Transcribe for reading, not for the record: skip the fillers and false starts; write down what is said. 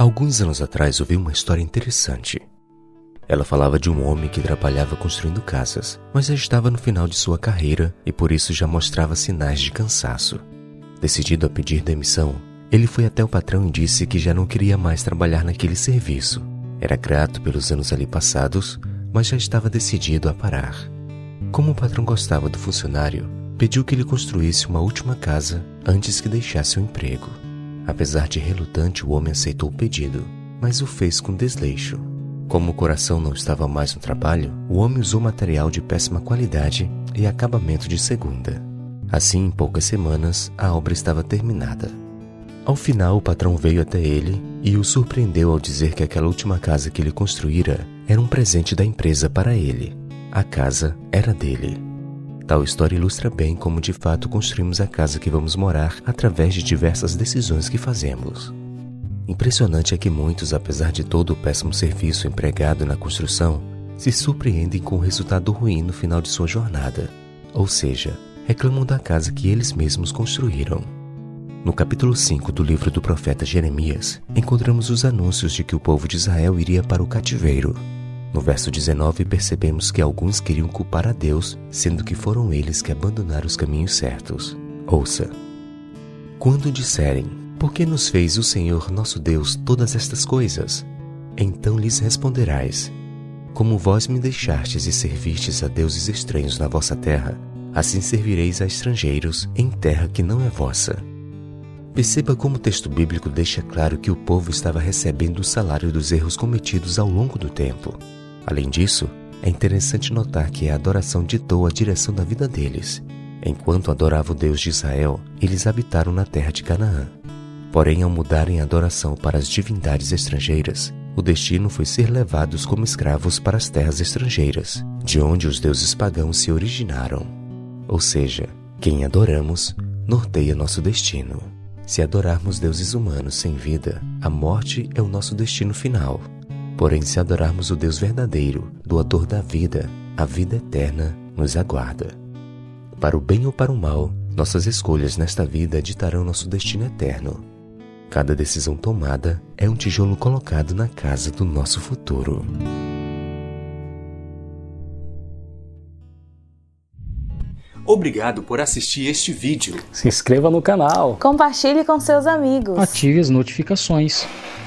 Alguns anos atrás ouvi uma história interessante. Ela falava de um homem que trabalhava construindo casas, mas já estava no final de sua carreira e por isso já mostrava sinais de cansaço. Decidido a pedir demissão, ele foi até o patrão e disse que já não queria mais trabalhar naquele serviço. Era grato pelos anos ali passados, mas já estava decidido a parar. Como o patrão gostava do funcionário, pediu que ele construísse uma última casa antes que deixasse o emprego. Apesar de relutante, o homem aceitou o pedido, mas o fez com desleixo. Como o coração não estava mais no trabalho, o homem usou material de péssima qualidade e acabamento de segunda. Assim, em poucas semanas, a obra estava terminada. Ao final, o patrão veio até ele e o surpreendeu ao dizer que aquela última casa que ele construíra era um presente da empresa para ele. A casa era dele. Tal história ilustra bem como de fato construímos a casa que vamos morar através de diversas decisões que fazemos. Impressionante é que muitos, apesar de todo o péssimo serviço empregado na construção, se surpreendem com o resultado ruim no final de sua jornada, ou seja, reclamam da casa que eles mesmos construíram. No capítulo 5 do livro do profeta Jeremias, encontramos os anúncios de que o povo de Israel iria para o cativeiro. No verso 19, percebemos que alguns queriam culpar a Deus, sendo que foram eles que abandonaram os caminhos certos. Ouça. Quando disserem, por que nos fez o Senhor nosso Deus todas estas coisas? Então lhes responderás, como vós me deixastes e servistes a deuses estranhos na vossa terra, assim servireis a estrangeiros em terra que não é vossa. Perceba como o texto bíblico deixa claro que o povo estava recebendo o salário dos erros cometidos ao longo do tempo. Além disso, é interessante notar que a adoração ditou a direção da vida deles. Enquanto adoravam o Deus de Israel, eles habitaram na terra de Canaã. Porém, ao mudarem a adoração para as divindades estrangeiras, o destino foi ser levados como escravos para as terras estrangeiras, de onde os deuses pagãos se originaram. Ou seja, quem adoramos norteia nosso destino. Se adorarmos deuses humanos sem vida, a morte é o nosso destino final. Porém, se adorarmos o Deus verdadeiro, doador da vida, a vida eterna nos aguarda. Para o bem ou para o mal, nossas escolhas nesta vida ditarão nosso destino eterno. Cada decisão tomada é um tijolo colocado na casa do nosso futuro. Obrigado por assistir este vídeo. Se inscreva no canal. Compartilhe com seus amigos. Ative as notificações.